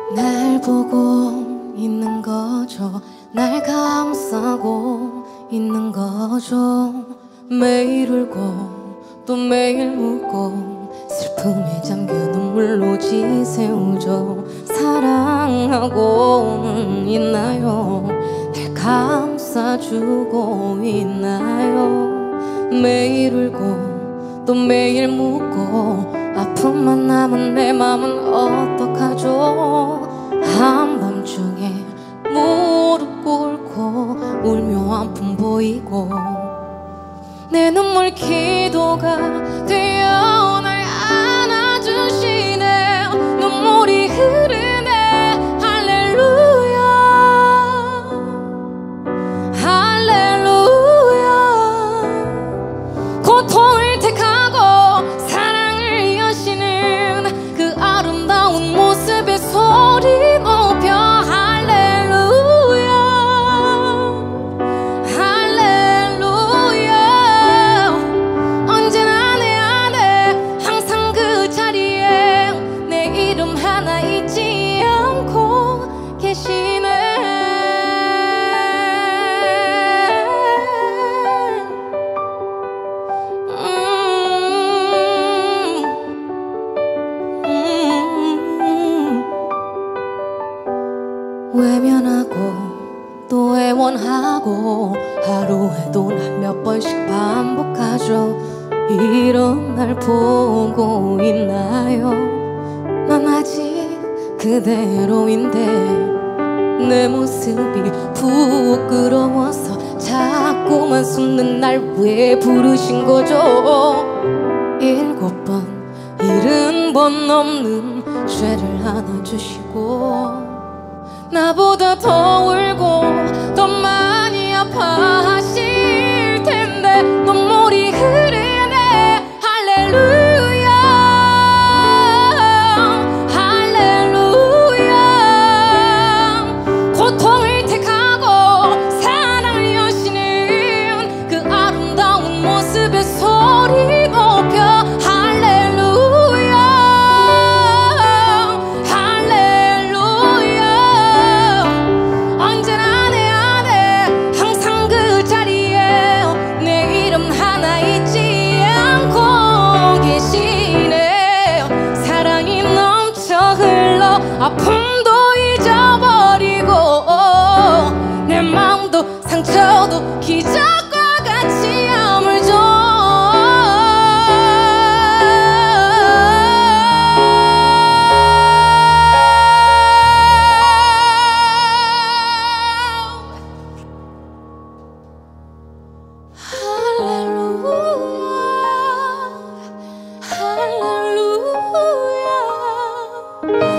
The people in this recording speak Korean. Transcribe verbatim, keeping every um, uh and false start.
날 보고 있는 거죠. 날 감싸고 있는 거죠. 매일 울고 또 매일 묻고 슬픔에 잠겨 눈물로 지새우죠. 사랑하고는 있나요? 날 감싸주고 있나요? 매일 울고 또 매일 묻고 아픔만 남은 내 맘은 어떡하죠? 한밤중에 무릎 꿇고 울며 아픔 보이고 내 눈물 기도가 되어 날 안아주시네. 눈물이 흐르네. 할렐루야 할렐루야. 고통을 택하고 사랑을 여시는 그 아름다운 모습에 소리 높여 할렐루야 할렐루야. 언제나 내 안에 항상 그 자리에 내 이름 하나 잊지 않고 계시네. 외면하고 또 애원하고 하루에도 난 몇 번씩 반복하죠. 이런 날 보고 있나요? 난 아직 그대로인데 내 모습이 부끄러워서 자꾸만 숨는 날 왜 부르신 거죠? 일곱 번 일흔 번 넘는 죄를 안아주시고 나보다 더 울고 더 많이 아파하실 텐데 눈물이 흐르네. 할렐루야 할렐루야. 고통을 택하고 사랑을 여시는 그 아름다운 모습에 소리 높여 할렐루야 할렐루야. 언제나 내 안에 항상 그 자리에 내 이름 하나 잊지 않고 계시네. 사랑이 넘쳐 흘러 아픔도 잊어버리고 내 마음도 상처도 기적과 같이 아물죠. 할렐루야 할렐루야.